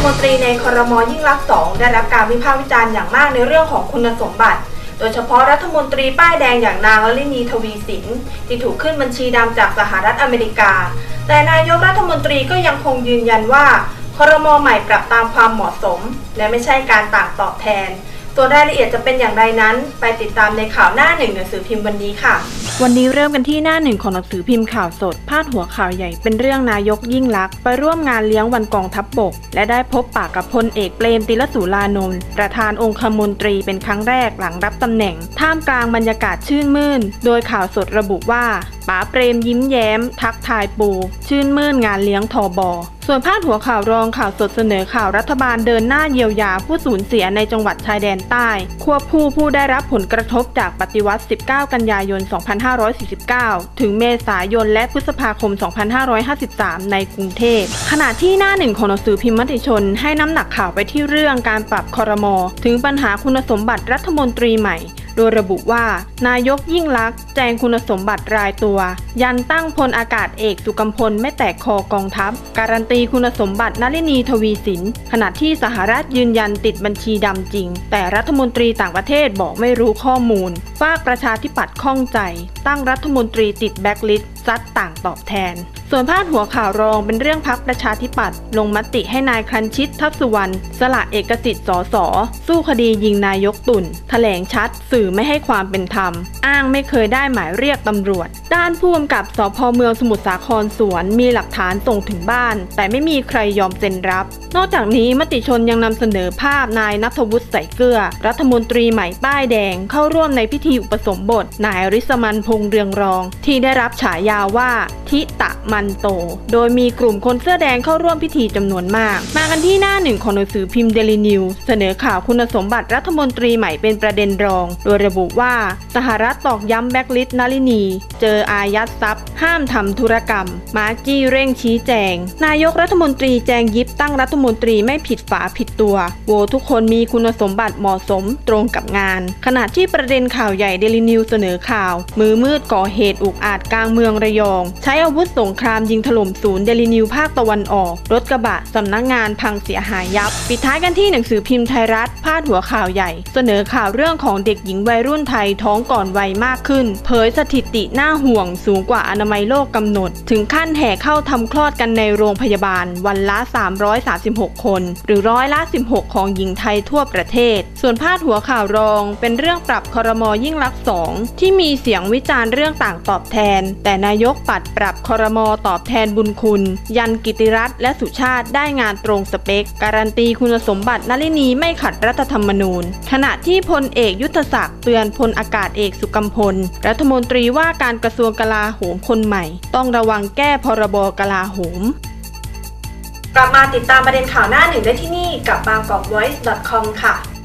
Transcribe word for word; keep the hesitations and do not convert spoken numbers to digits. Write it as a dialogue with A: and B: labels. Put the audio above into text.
A: นตรีในครม.ยิ่งลักษณ์สองได้รับการวิพากษ์วิจารณ์อย่างมากในเรื่องของคุณสมบัติโดยเฉพาะรัฐมนตรีป้ายแดงอย่างนางลลินีทวีสินที่ถูกขึ้นบัญชีดำจากสหรัฐอเมริกาแต่นายกรัฐมนตรีก็ยังคงยืนยันว่าครม.ใหม่ปรับตามความเหมาะสมและไม่ใช่การต่างตอบแทนส่วนรายละเอียดจะเป็นอย่างไรนั้นไปติดตามในข่าวหน้าหนึ่งหนังสือพิมพ์วันนี้ค่ะวันนี้เริ่มกันที่หน้าหนึ่งของหนังสือพิมพ์ข่าวสดพาดหัวข่าวใหญ่เป็นเรื่องนายกยิ่งลักษณ์ไปร่วมงานเลี้ยงวันกองทัพบกและได้พบปะกับพลเอกเปรมติลสุรานนท์ประธานองคมนตรีเป็นครั้งแรกหลังรับตำแหน่งท่ามกลางบรรยากาศชื่นมื่นโดยข่าวสดระบุว่าป๋าเปรมยิ้มแย้มทักทายปูชื่นมื่นงานเลี้ยงทบส่วนพาดหัวข่าวรองข่าวสดเสนอข่าวรัฐบาลเดินหน้าเยียวยาผู้สูญเสียในจังหวัดชายแดนใต้ควบคู่ผู้ได้รับผลกระทบจากปฏิวัติสิบเก้ากันยายนสองพันห้าร้อยสี่สิบเก้าถึงเมษายนและพฤษภาคมสองพันห้าร้อยห้าสิบสามในกรุงเทพขณะที่หน้าหนึ่งของหนังสือพิมพ์มติชนให้น้ำหนักข่าวไปที่เรื่องการปรับครม.ถึงปัญหาคุณสมบัติรัฐมนตรีใหม่โดยระบุว่านายกยิ่งลักษณ์แจงคุณสมบัติรายตัวยันตั้งพลอากาศเอกสุกัมพลไม่แตกคอกองทัพการันตีคุณสมบัตินลินีทวีสินขณะที่สหรัฐยืนยันติดบัญชีดำจริงแต่รัฐมนตรีต่างประเทศบอกไม่รู้ข้อมูลฝากประชาธิปัตย์ข้องใจตั้งรัฐมนตรีติดแบ็คลิสต์ซัดต่างตอบแทนส่วนพาดหัวข่าวรองเป็นเรื่องพรรคประชาธิปัตย์ลงมติให้นายครัญชิตทัพสุวรรณสละเอกสิทธิ์สสสู้คดียิงนายกตุ่นแถลงชัดสื่อไม่ให้ความเป็นธรรมอ้างไม่เคยได้หมายเรียกตำรวจด้านผู้กำกับสภ.เมืองสมุทรสาครสวนมีหลักฐานส่งถึงบ้านแต่ไม่มีใครยอมเซ็นรับนอกจากนี้มติชนยังนำเสนอภาพนายณัฐวุฒิ ใส่เกลือรัฐมนตรีใหม่ป้ายแดงเข้าร่วมในพิธีอุปสมบทนายริศมันพงษ์เรืองรองที่ได้รับฉายาว่าทิตะมันโตโดยมีกลุ่มคนเสื้อแดงเข้าร่วมพิธีจำนวนมากมากันที่หน้าหนึ่งของหนังสือพิมพ์เดลินิวเสนอข่าวคุณสมบัติรัฐมนตรีใหม่เป็นประเด็นรองโดยระบุว่าสหรัฐตอกย้ำแบ็คลิสต์นลินีเจออายัดทรัพย์ห้ามทำธุรกรรมมาร์กี้เร่งชี้แจงนายกรัฐมนตรีแจงยิบตั้งรัฐมนตรีไม่ผิดฝาผิดตัวโหวตทุกคนมีคุณสมบัติเหมาะสมตรงกับงานขณะที่ประเด็นข่าวใหญ่เดลินิวเสนอข่าวมือมืดก่อเหตุอุกอาจกลางเมืองระยองใช้อาวุธสงครามยิงถล่มศูนย์เดลินิวภาคตะวันออกรถกระบะสำนักงานพังเสียหายยับปิดท้ายกันที่หนังสือพิมพ์ไทยรัฐพาดหัวข่าวใหญ่เสนอข่าวเรื่องของเด็กหญิงวัยรุ่นไทยท้องก่อนวัยมากขึ้นเผยสถิติน่าห่วงสูงกว่าอนามัยโลกกำหนดถึงขั้นแห่เข้าทำคลอดกันในโรงพยาบาลวันละสามร้อยสามสิบหกคนหรือร้อยละสิบหกของหญิงไทยทั่วประเทศส่วนพาดหัวข่าวรองเป็นเรื่องปรับครม.ยิ่งลักษณ์สองที่มีเสียงวิจารณ์เรื่องต่างตอบแทนแต่นายกปัดปรับครม.ตอบแทนบุญคุณยันกิติรัตน์และสุชาติได้งานตรงสเปคการันตีคุณสมบัตินลินีไม่ขัดรัฐธรรมนูญขณะที่พลเอกยุทธศักดิ์เตือนพลอากาศเอกสุกัมพลรัฐมนตรีว่าการกระทรวงกลาโหมคนใหม่ต้องระวังแก้พรบกลาโหมกลับมาติดตามประเด็นข่าวหน้าหนึ่งได้ที่นี่กับบางกอก voice ดอท คอม ค่ะ